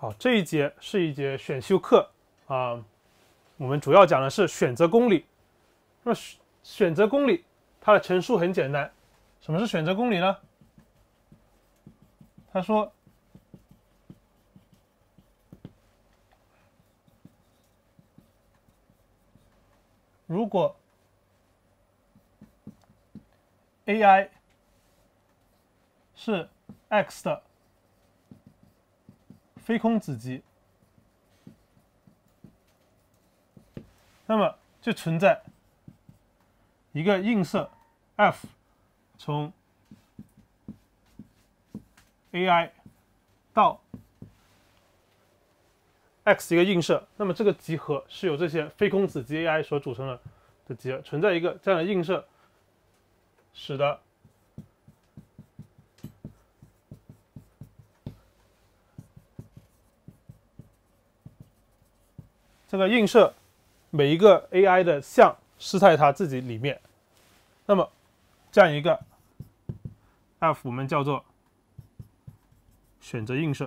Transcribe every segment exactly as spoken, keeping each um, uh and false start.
好，这一节是一节选修课啊、呃，我们主要讲的是选择公理。那么选择公理它的陈述很简单，什么是选择公理呢？他说，如果 A I 是 X 的非空子集，那么就存在一个映射 F 从 A I 到 X 一个映射，那么这个集合是由这些非空子集 A I 所组成的的集合，存在一个这样的映射，使得这个映射每一个 A I 的像是在它自己里面，那么这样一个 F 我们叫做选择映射。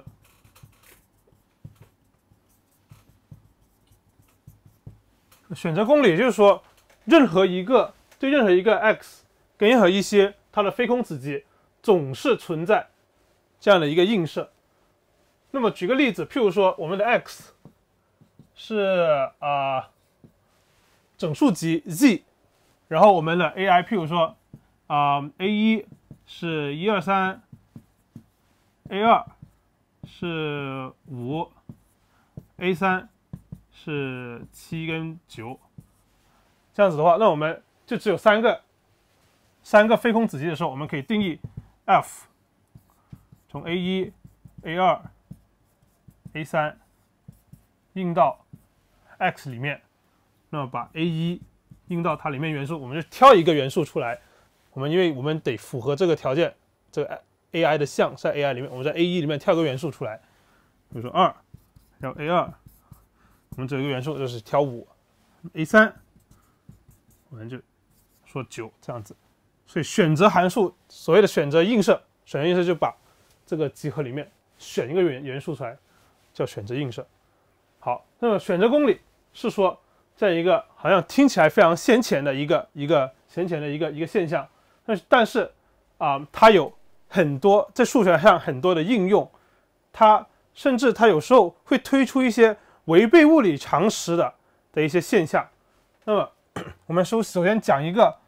选择公理就是说，任何一个对任何一个 X 跟任何一些它的非空子集总是存在这样的一个映射。那么举个例子，譬如说我们的 X 是啊、呃、整数集 Z， 然后我们的 A I 譬如说啊、呃、A 一是一二三 ，A 二是五 ，A 三是七跟九，这样子的话，那我们就只有三个三个非空子集的时候，我们可以定义 F 从 A 一、A 二、A 三映到 X 里面，那么把 A 一映到它里面元素，我们就挑一个元素出来。我们因为我们得符合这个条件，这个 A I 的像在 A I 里面，我们在 A 一 里面挑一个元素出来，比如说二，然后 A 二。我们这个元素就是挑五 ，A 三，我们就说九这样子。所以选择函数所谓的选择映射，选择映射就把这个集合里面选一个元元素出来，叫选择映射。好，那么选择公理是说这样一个好像听起来非常先前的一个一个先前的一个一个现象，但是但是啊、呃，它有很多在数学上很多的应用，它甚至它有时候会推出一些违背物理常识的的一些现象。那么我们首首先讲一个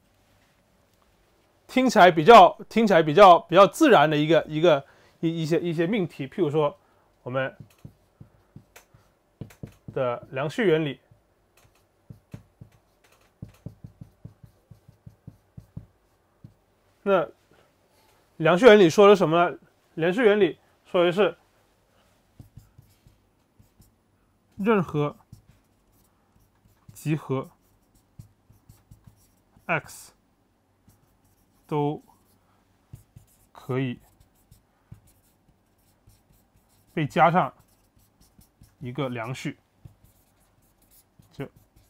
听起来比较听起来比较比较自然的一个一个一一些一些命题，譬如说我们的量序原理。那量序原理说的什么呢？量序原理说的是任何集合 X 都可以被加上一个量序，就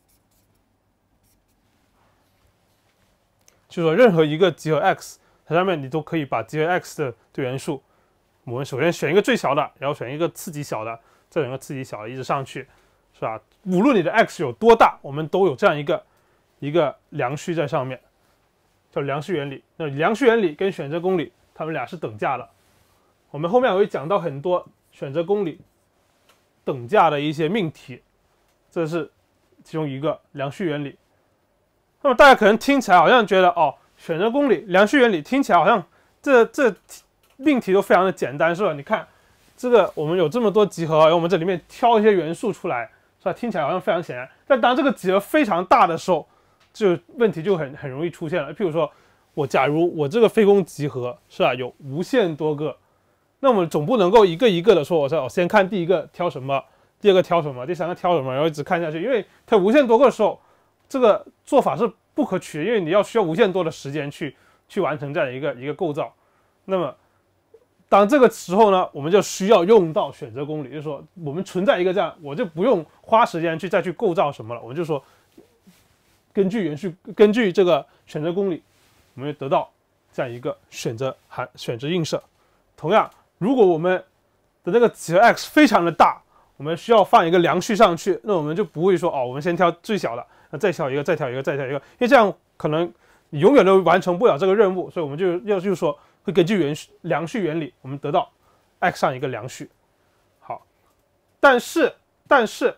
就说任何一个集合 X， 它上面你都可以把集合 X 的对元素，我们首先选一个最小的，然后选一个次级小的，这两个次级小的一直上去，是吧？无论你的 X 有多大，我们都有这样一个一个量序在上面，叫量序原理。那量序原理跟选择公理，它们俩是等价的。我们后面会讲到很多选择公理等价的一些命题，这是其中一个量序原理。那么大家可能听起来好像觉得哦，选择公理、量序原理听起来好像这这命题都非常的简单，是吧？你看这个我们有这么多集合，然后我们这里面挑一些元素出来，是吧？听起来好像非常显然。但当这个集合非常大的时候，就问题就很很容易出现了。譬如说，我假如我这个非空集合是吧，有无限多个，那我们总不能够一个一个的说，我说我先看第一个挑什么，第二个挑什么，第三个挑什么，然后一直看下去，因为它无限多个的时候，这个做法是不可取的，因为你要需要无限多的时间去去完成这样一个一个构造。那么当这个时候呢，我们就需要用到选择公理，就是说我们存在一个这样，我就不用花时间去再去构造什么了，我们就说根据元序，根据这个选择公理，我们就得到这样一个选择函选择映射。同样，如果我们的那个几何 x 非常的大，我们需要放一个量序上去，那我们就不会说哦，我们先挑最小的，那再挑一个，再挑一个，再挑一个，因为这样可能你永远都完成不了这个任务，所以我们就要就是说会根据原量序原理，我们得到 x 上一个量序。好，但是但是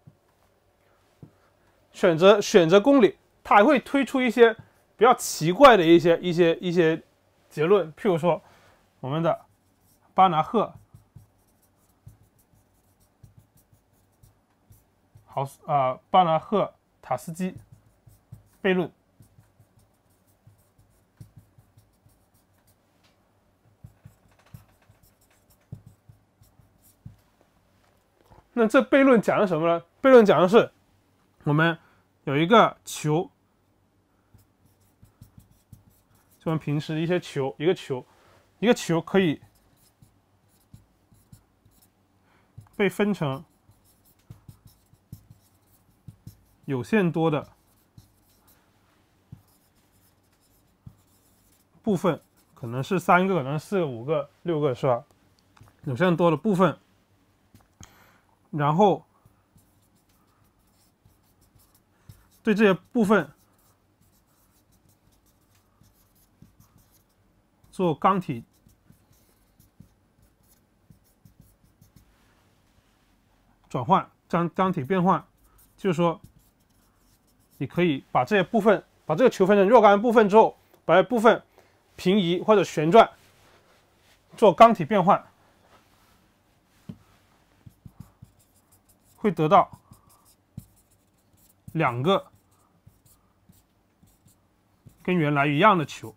选择选择公理，它还会推出一些比较奇怪的一些一些一些结论，譬如说我们的巴拿赫豪斯啊、呃、巴拿赫塔斯基悖论。那这悖论讲的什么呢？悖论讲的是我们有一个球，就我们平时一些球，一个球，一个球可以被分成有限多的部分，可能是三个，可能是四个、五个、六个，是吧？有限多的部分，然后对这些部分做刚体转换，将刚体变换，就是说，你可以把这些部分，把这个球分成若干部分之后，把这部分平移或者旋转，做刚体变换，会得到两个跟原来一样的球。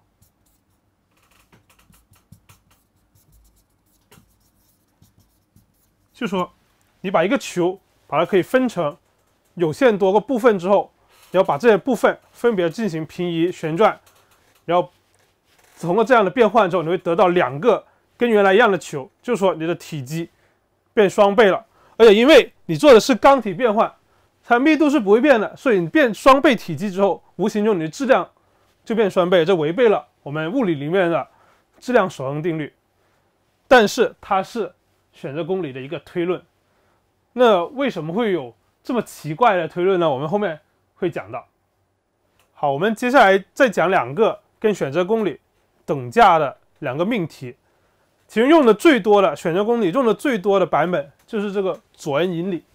就说你把一个球把它可以分成有限多个部分之后，你要把这些部分分别进行平移旋转，然后通过这样的变换之后，你会得到两个跟原来一样的球，就是说你的体积变双倍了。而且因为你做的是刚体变换，它密度是不会变的，所以你变双倍体积之后，无形中你的质量就变双倍，这违背了我们物理里面的质量守恒定律。但是它是选择公理的一个推论。那为什么会有这么奇怪的推论呢？我们后面会讲到。好，我们接下来再讲两个跟选择公理等价的两个命题。其实用的最多的选择公理用的最多的版本就是这个左恩引理。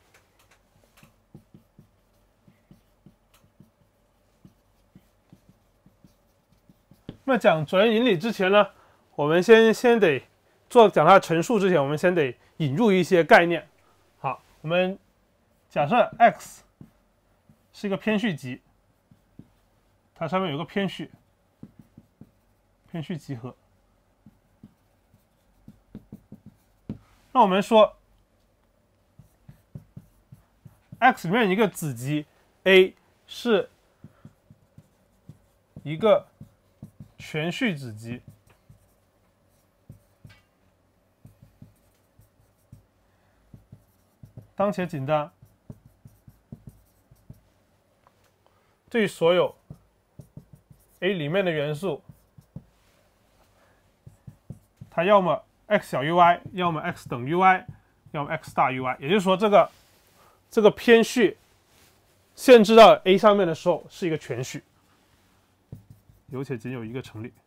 那讲左恩引理之前呢，我们先先得做讲它的陈述之前，我们先得引入一些概念。好，我们假设 x 是一个偏序集，它上面有个偏序，偏序集合。那我们说 x 里面一个子集 a 是一个全序子集，当且仅当对所有 a 里面的元素，它要么 x 小于 y， 要么 x 等于 y， 要么 x 大于 y。也就是说，这个这个偏序限制到 a 上面的时候是一个全序，有且仅有一个成立。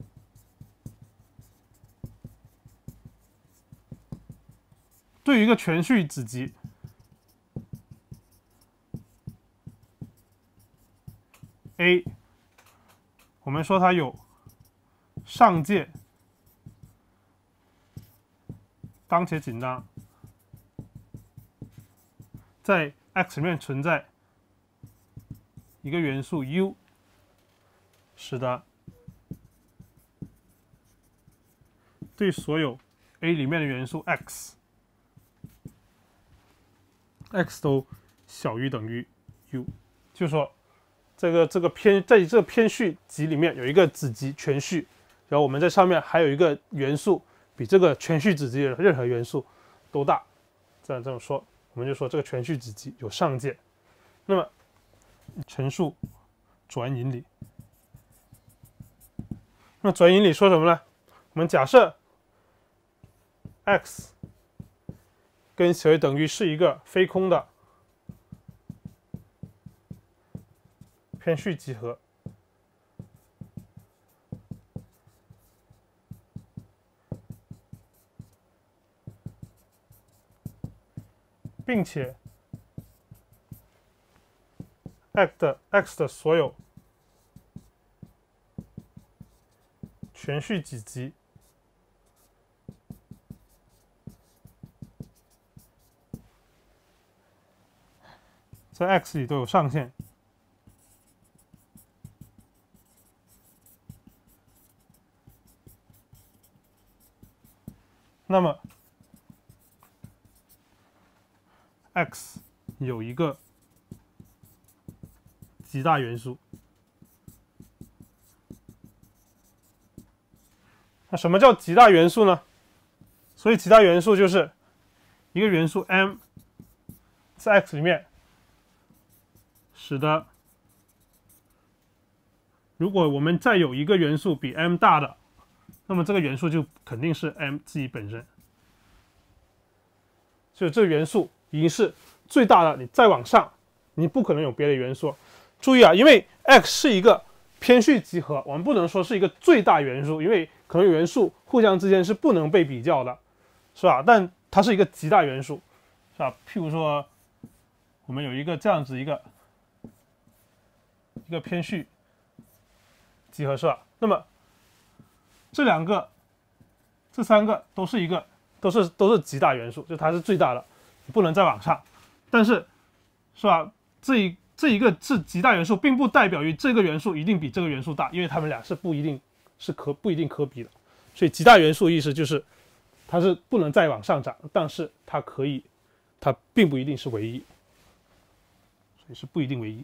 对于一个全序子集 a， 我们说它有上界当且仅当在 x 里面存在一个元素 u， 使得对所有 a 里面的元素 x， x 都小于等于 u， 就是说这个这个偏在这个偏序集里面有一个子集全序，然后我们在上面还有一个元素比这个全序子集的任何元素都大，这样这么说，我们就说这个全序子集有上界。那么陈述左恩引理，那左恩引理说什么呢？我们假设 x 跟小于等于是一个非空的偏序集合，并且 x 的 x 的所有全序几集在 x 里都有上限。那么 x 有一个极大元素。那什么叫极大元素呢？所以极大元素就是一个元素 m 在 x 里面，使得如果我们再有一个元素比 m 大的，那么这个元素就肯定是 m 自己本身。所以这个元素已经是最大的，你再往上，你不可能有别的元素。注意啊，因为 x 是一个偏序集合，我们不能说是一个最大元素，因为可能元素互相之间是不能被比较的，是吧？但它是一个极大元素，是吧？譬如说，我们有一个这样子一个一个偏序集合，是吧？那么这两个、这三个都是一个都是都是极大元素，就它是最大的，不能再往上。但是，是吧？这一这一个是极大元素，并不代表于这个元素一定比这个元素大，因为它们俩是不一定是可不一定可比的。所以极大元素的意思就是它是不能再往上涨，但是它可以，它并不一定是唯一，所以是不一定唯一。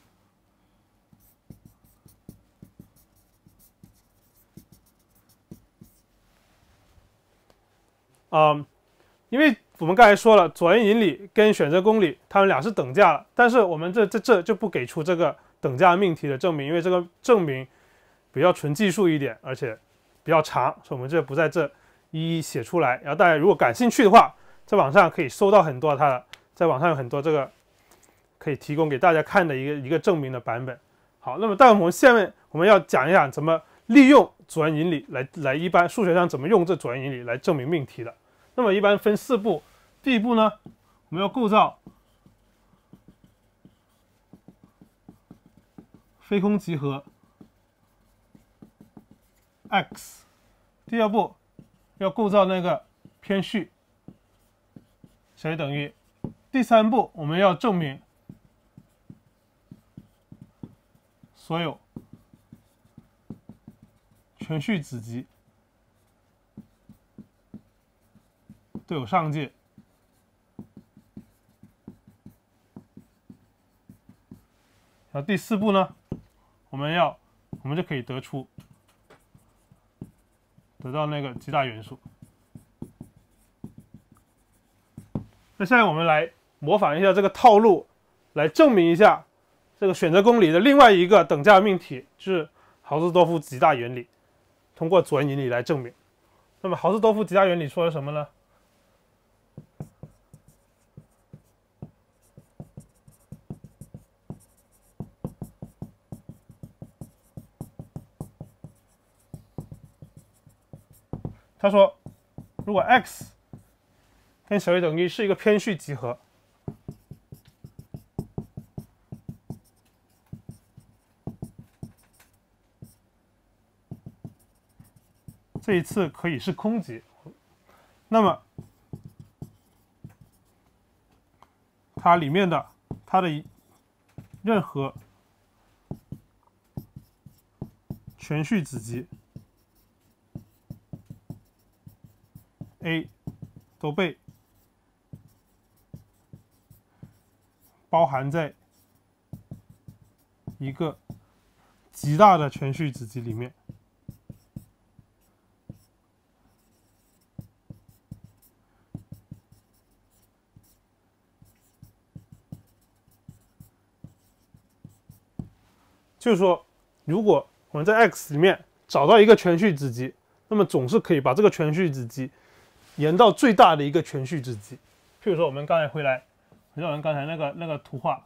啊、嗯，因为我们刚才说了，左元引理跟选择公理，它们俩是等价的，但是我们这这这就不给出这个等价命题的证明，因为这个证明比较纯技术一点，而且比较长，所以我们这不在这一一写出来。然后大家如果感兴趣的话，在网上可以搜到很多它的，在网上有很多这个可以提供给大家看的一个一个证明的版本。好，那么但我们下面我们要讲一讲怎么利用左元引理来来一般数学上怎么用这左元引理来证明命题的。那么一般分四步，第一步呢，我们要构造非空集合 x， 第二步要构造那个偏序小于等于，第三步我们要证明所有全序子集都有上界，然后第四步呢，我们要我们就可以得出得到那个极大元素。那现在我们来模仿一下这个套路，来证明一下这个选择公理的另外一个等价命题，就是豪斯多夫极大原理，通过左元引理来证明。那么豪斯多夫极大原理说了什么呢？他说，如果 x 跟小于等于是一个偏序集合，这一次可以是空集，那么它里面的它的任何全序子集 A 都被包含在一个极大的全序子集里面。就是说，如果我们在 X 里面找到一个全序子集，那么总是可以把这个全序子集延到最大的一个全序子集。譬如说，我们刚才回来，回到我们刚才那个那个图画，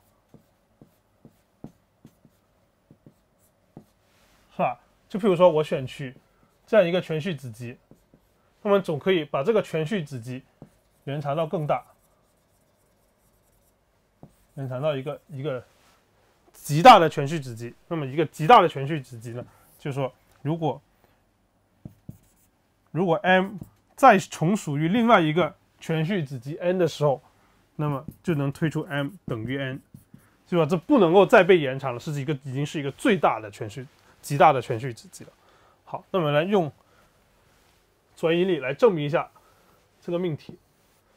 是吧？就譬如说我选取这样一个全序子集，那么总可以把这个全序子集延长到更大，延长到一个一个极大的全序子集。那么一个极大的全序子集呢，就是说，如果如果 m 再从属于另外一个全序子集 n 的时候，那么就能推出 m 等于 n， 对吧？这不能够再被延长了，是一个已经是一个最大的全序、极大的全序子集了。好，那么来用转引力来证明一下这个命题。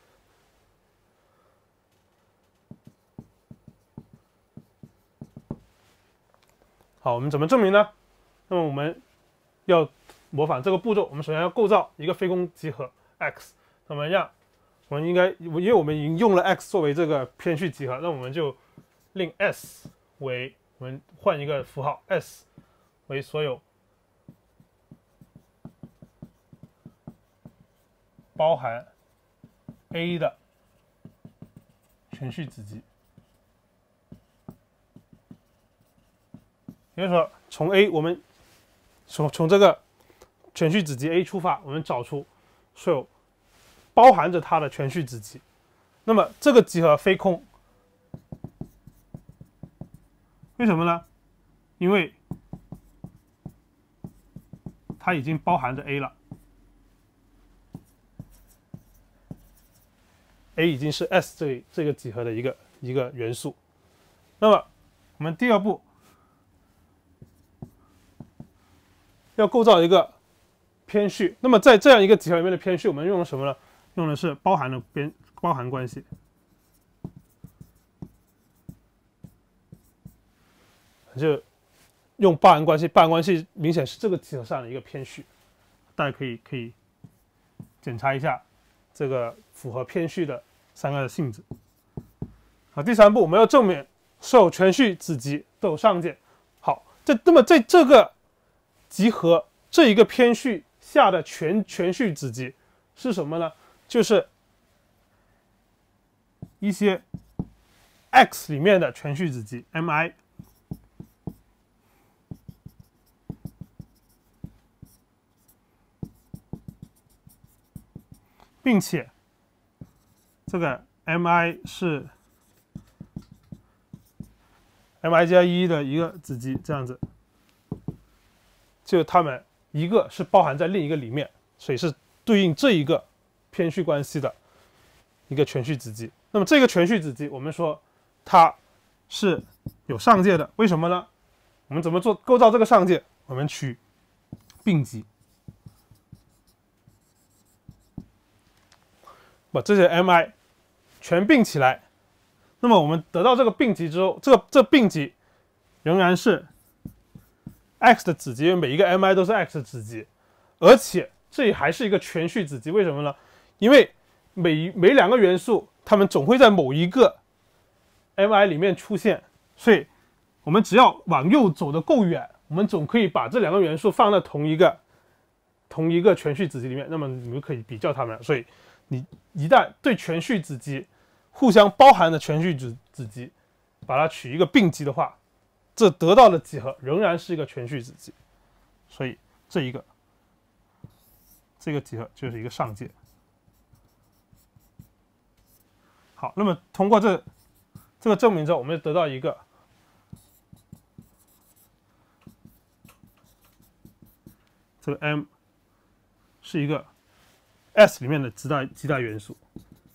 好，我们怎么证明呢？那么我们要模仿这个步骤，我们首先要构造一个非公集合 x， 那么让我们应该，因为我们已经用了 x 作为这个偏序集合，那我们就令 s 为，我们换一个符号 s 为所有包含 a 的全序子集。也就是说，从 A 我们从从这个全序子集 A 出发，我们找出所有包含着它的全序子集。那么这个集合非空，为什么呢？因为它已经包含着 A 了 ，A 已经是 S 这这个集合的一个一个元素。那么我们第二步要构造一个偏序，那么在这样一个集合里面的偏序，我们用了什么呢？用的是包含的边包含关系，就用包含关系。包含关系明显是这个集合上的一个偏序，大家可以可以检查一下这个符合偏序的三个性质。好，第三步我们要证明所有全序子集都有上界。好，这那么在这个集合这一个偏序下的全全序子集是什么呢？就是一些 x 里面的全序子集 mi， 并且这个 mi 是 mi 加一的一个子集，这样子。就它们一个是包含在另一个里面，所以是对应这一个偏序关系的一个全序子集。那么这个全序子集，我们说它是有上界的，为什么呢？我们怎么做构造这个上界？我们取并集，把这些 mi 全并起来。那么我们得到这个并集之后，这个这并集仍然是 x 的子集，因为每一个 mi 都是 x 的子集，而且这里还是一个全序子集。为什么呢？因为每每两个元素，它们总会在某一个 mi 里面出现，所以我们只要往右走得够远，我们总可以把这两个元素放在同一个同一个全序子集里面，那么你们可以比较它们。所以你一旦对全序子集互相包含的全序子子集，把它取一个并集的话，这得到的集合仍然是一个全序子集，所以这一个这个集合就是一个上界。好，那么通过这这个证明之后，我们就得到一个这个 m 是一个 S 里面的极大极大元素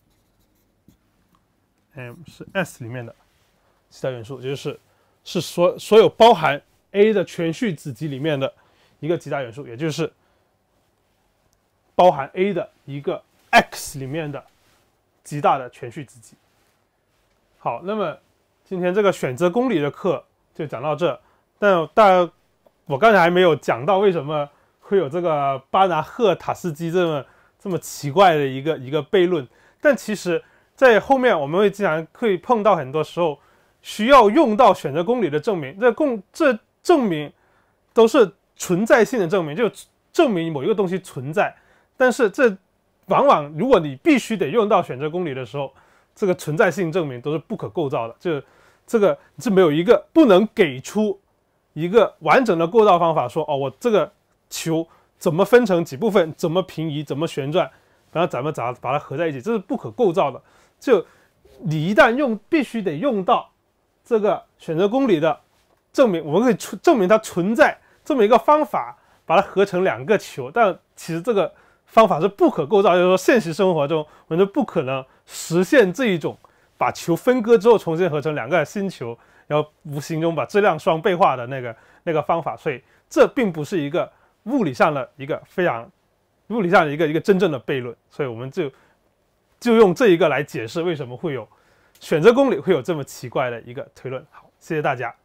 ，m 是 S 里面的极大元素，也就是是所所有包含 A 的全序子集里面的一个极大元素，也就是包含 A 的一个 X 里面的极大的全序子集。好，那么今天这个选择公理的课就讲到这，但但我刚才还没有讲到为什么会有这个巴纳赫塔斯基这么这么奇怪的一个一个悖论。但其实在后面我们会经常会碰到，很多时候需要用到选择公理的证明，这公这证明都是存在性的证明，就证明某一个东西存在，但是这往往如果你必须得用到选择公理的时候，这个存在性证明都是不可构造的，就这个是没有一个不能给出一个完整的构造方法说，哦，我这个球怎么分成几部分，怎么平移，怎么旋转，然后咱们咋把它合在一起，这是不可构造的。就你一旦用，必须得用到这个选择公理的证明，我们可以证明它存在这么一个方法，把它合成两个球，但其实这个方法是不可构造，就是说现实生活中我们就不可能实现这一种把球分割之后重新合成两个新球，然后无形中把质量双倍化的那个那个方法，所以这并不是一个物理上的一个非常物理上的一个一个真正的悖论，所以我们就就用这一个来解释为什么会有选择公理会有这么奇怪的一个推论。好，谢谢大家。